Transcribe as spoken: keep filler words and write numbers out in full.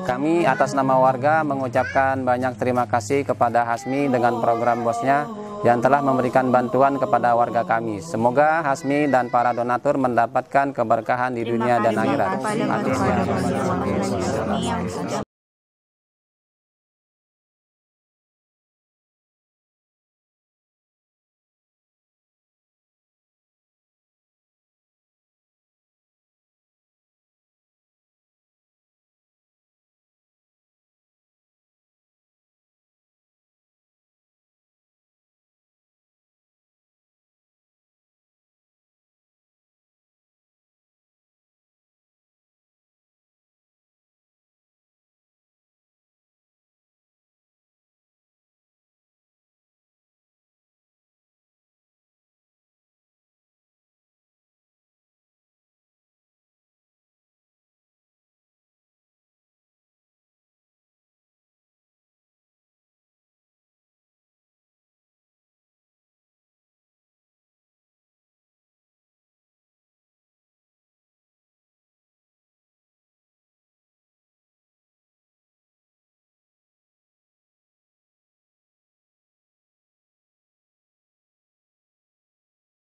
Kami atas nama warga mengucapkan banyak terima kasih kepada Hasmi dengan program bosnya yang telah memberikan bantuan kepada warga kami. Semoga Hasmi dan para donatur mendapatkan keberkahan di dunia dan akhirat. Amin.